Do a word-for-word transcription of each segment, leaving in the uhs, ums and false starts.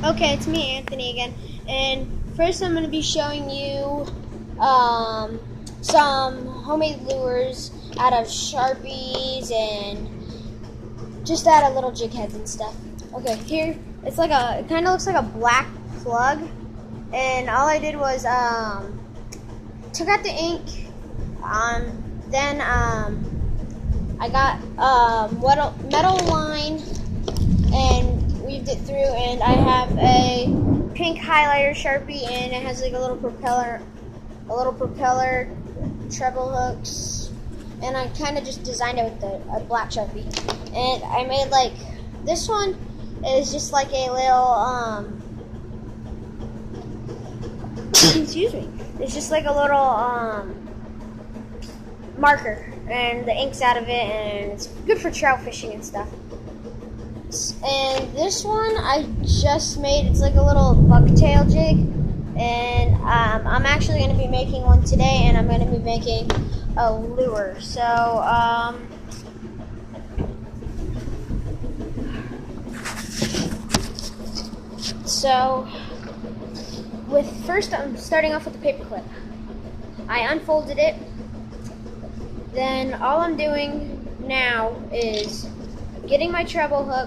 Okay, it's me, Anthony, again. And first I'm going to be showing you um, some homemade lures out of Sharpies and just out of little jig heads and stuff. Okay, here, it's like a, it kind of looks like a black plug. And all I did was um, took out the ink, um, then um, I got um, metal, metal line and weaved it through, and I have a pink highlighter Sharpie, and it has like a little propeller, a little propeller, treble hooks, and I kind of just designed it with the, a black Sharpie. And I made like, this one is just like a little, um, excuse me, it's just like a little um, marker, and the ink's out of it, and it's good for trout fishing and stuff. And this one I just made, it's like a little bucktail jig, and um, I'm actually going to be making one today, and I'm going to be making a lure. So um, so with first I'm starting off with the paper clip. I unfolded it, then all I'm doing now is getting my treble hook,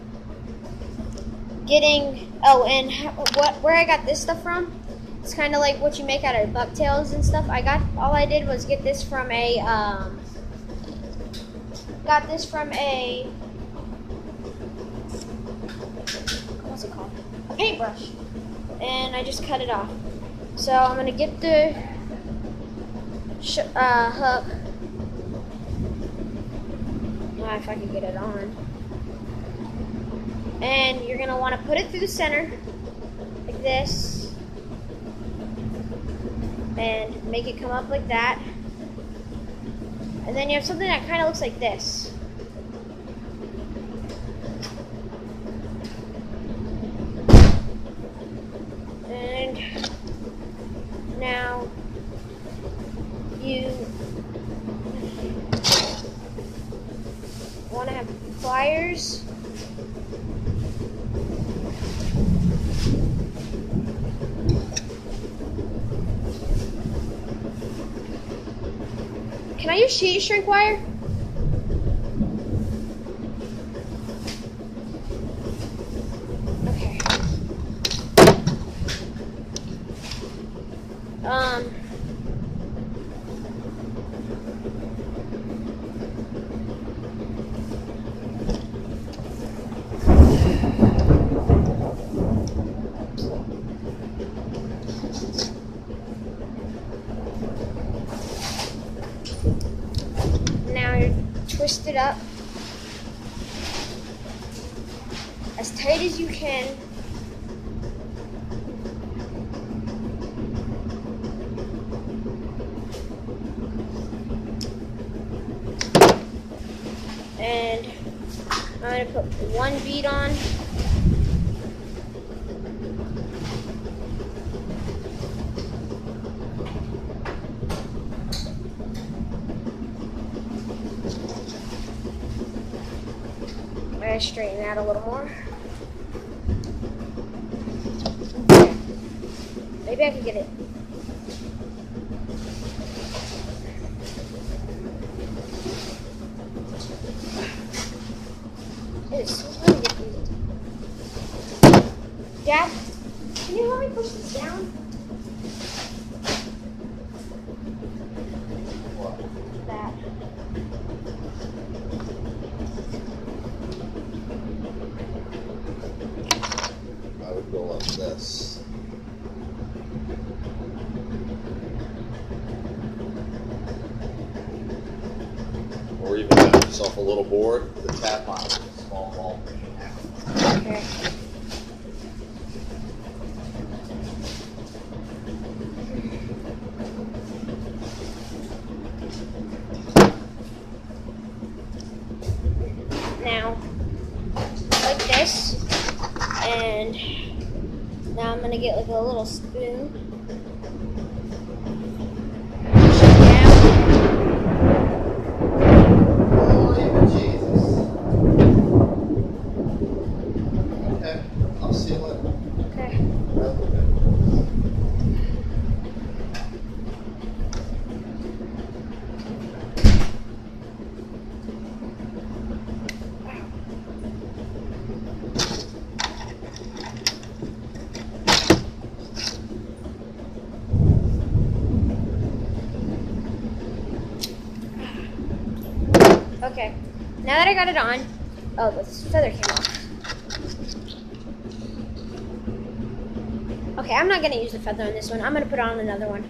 getting, oh, and what where I got this stuff from, it's kind of like what you make out of bucktails and stuff. I got, all I did was get this from a, um, got this from a, what's it called, a paintbrush, and I just cut it off. So I'm going to get the sh uh, hook. If I can get it on. And you're going to want to put it through the center, like this, and make it come up like that. And then you have something that kind of looks like this. And now you want to have pliers. Can I use sheet shrink wire? Okay. Um. Twist it up as tight as you can. And I'm going to put one bead on. I straighten out a little more. Okay. Maybe I can get it. It is so hard to get these. Dad, can you help me push this down? That. I would go like this. Or even have yourself a little board with a tap on it, a small ball. Okay. Now, like this, and now I'm going to get like a little spoon. Okay, I'll seal it. Okay. Okay, now that I got it on, oh, the feather came off. Okay, I'm not going to use the feather on this one. I'm going to put on another one.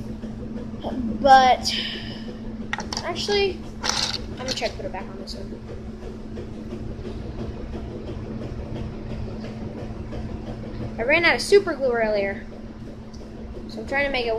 But, actually, I'm going to try to put it back on this one. I ran out of super glue earlier, so I'm trying to make it